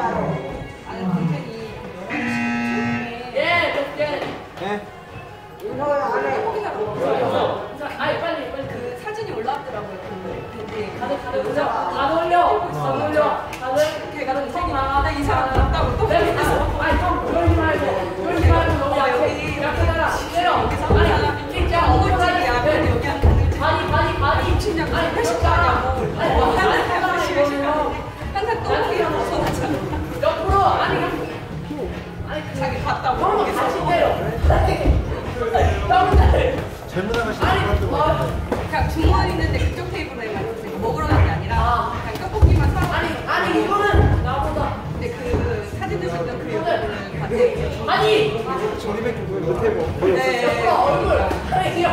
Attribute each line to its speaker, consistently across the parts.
Speaker 1: 아는 동생이 예. 아니 빨리 그 사진이 올라왔더라고요. 다들 올려. 다들 걔가 동생이 이 사람 봤다고 또 아니 형 그러지 말고 너무 약해잖아. 때려. 아니 진짜 어머니야. 여기 한 바디 60년 회식하냐고. 항상 똥이랑 벗어나잖아. 옆으로 아니 자기 봤다고 다시 때려.
Speaker 2: 젊은 아가씨
Speaker 1: 그냥 주머니 있는데 그쪽 테이블에만 있으니까 먹으러 간 게 아니라 그냥 떡볶이만 사고 아니 이거는 나보다 근데 그 사진 드셨던 그 여자분은 봤대요. 아니
Speaker 2: 저리밖에 못해 뭐 거의 없었죠?
Speaker 1: 얼굴 아니 형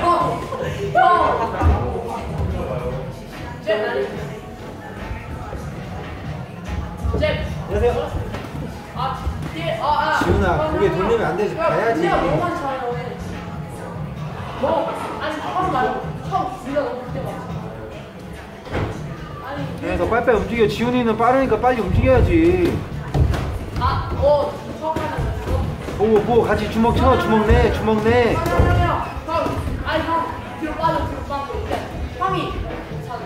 Speaker 2: 안녕하세요. 지훈아 고개 돌리면 안 되지 가야지.
Speaker 1: 아니 처음 말고 처음 네가 너무 그때 봤어.
Speaker 2: 너 빨리빨리 움직여. 지훈이는 빠르니까 빨리 움직여야지.
Speaker 1: 처음 하는 거.
Speaker 2: 뭐 같이 주먹 쳐. 주먹 내.
Speaker 1: 아니 형 뒤로 빠져 이제 형이 괜찮아.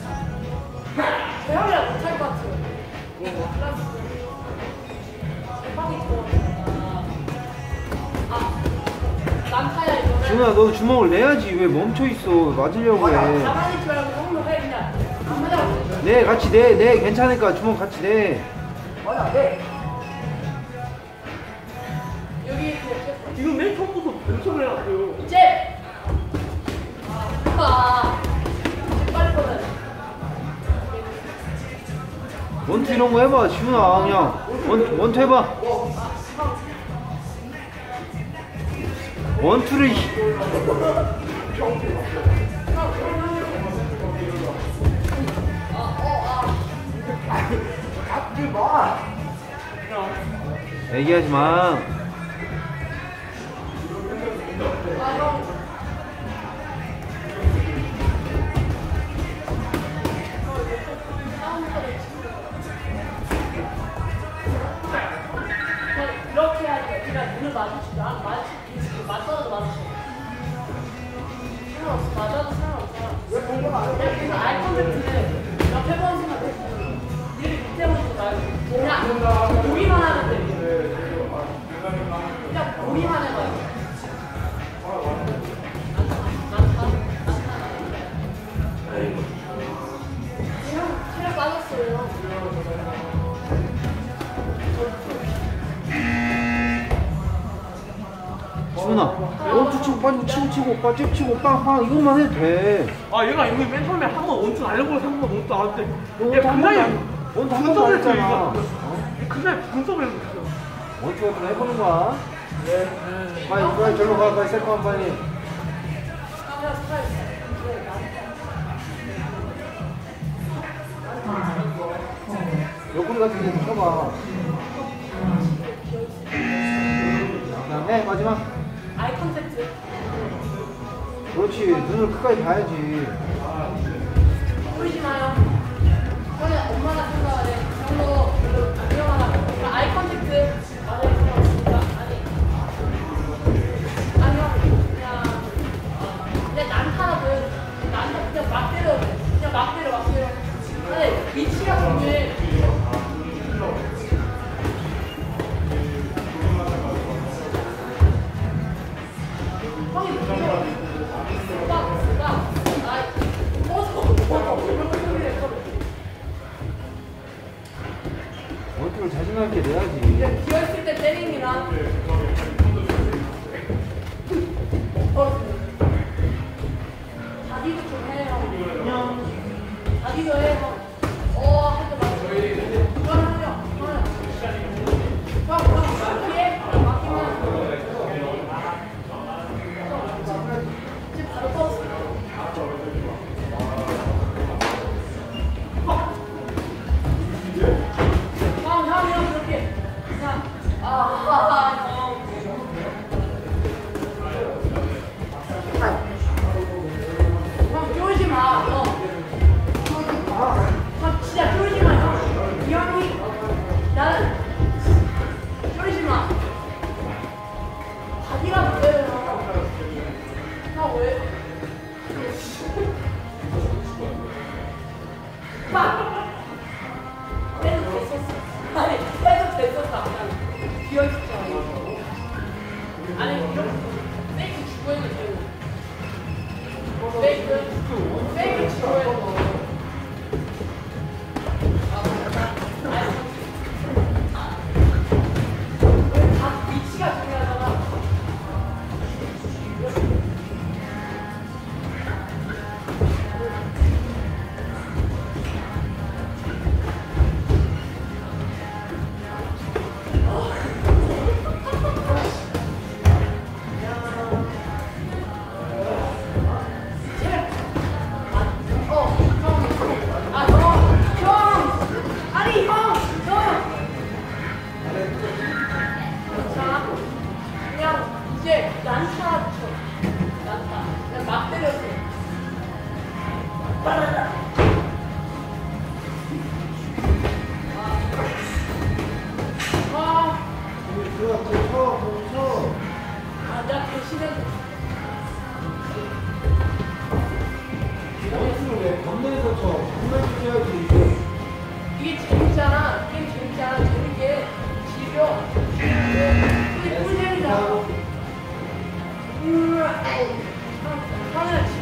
Speaker 1: 저 형이랑 못할 것 같아요. 형이 난 타야 이거는.
Speaker 2: 지훈아 너 주먹을 내야지. 왜 멈춰있어. 맞으려고 해.
Speaker 1: 가만히 있지 말고 형도 해 그냥. 안 맞아.
Speaker 2: 네 같이 내 괜찮으니까 주먹 같이 내.
Speaker 1: 여기
Speaker 3: 지금 맨 처음부터 연습을 해놨어요.
Speaker 1: 이제 빨리 꺼내.
Speaker 2: 원투 이런 거 해봐. 지훈아 그냥 원투 해봐. 원투를 얘기하지 마.
Speaker 1: 이렇게 하니까 그냥 눈을 마주치고 맞서도 마주치고 상관없어. 맞아도 상관없어. 그래서 아이 컨택트는 옆에 보는 생각 했고 니를 밑에 보는 거 말고 그냥 보기만 하면 돼. 그냥 보기만 해봐요. 형 체력 빠졌어요.
Speaker 2: 지훈아 원투 치고 빠지고 치고 빠져 치고 빵빵 이것만 해도 돼.
Speaker 3: 얘가 이미 맨 처음에 한 번 원투 날려고 해서 한 번 원투 나왔을 때
Speaker 2: 원투 한 번도 했잖아.
Speaker 3: 그날 분석을 했어요.
Speaker 2: 원투 같은 거 해보는 거야. 빨리 절로 가. 빨리 세컨 빨리. 옆구리 같은 데도 쳐봐. 그다음에 마지막.
Speaker 1: 아이 컨택트.
Speaker 2: 그렇지. 눈을 끝까지 봐야지.
Speaker 1: 보이지 마요. 그냥 엄마가 생각하래. 정도 위험하다. 아이 컨택트. 맞아요. 아니요. 그냥 난타라도 그냥 막 때려. 아니 위치가 중요해.
Speaker 2: 원투를 자신감 있게 내야지.
Speaker 1: 비어있을 때 때림이랑 자기도 좀 해요. 자기도 해요. 하지 마. 그만하려. 그럼 뒤에 맡기면 이제 바로 버스. 형이랑 그렇게 그냥 형 쫄지 마. 형 진짜 쫄지 마. 형 이 형이 나는 비어있었잖아. 아니, 이런 페이크 주고해도 되고. 페이크 주고해도. 다 위치가 중요하잖아. 난타 쳐. 난타. 그냥 막 때렸어. 빠르다. 아. 아, 내가 대신해줘.
Speaker 2: 왜 건너에서 쳐? 건너에서 쳐야지.
Speaker 1: 이게 재밌잖아. 게임 재밌잖아. 재밌게 즐겨. 근데 꿀잼이잖아. 하나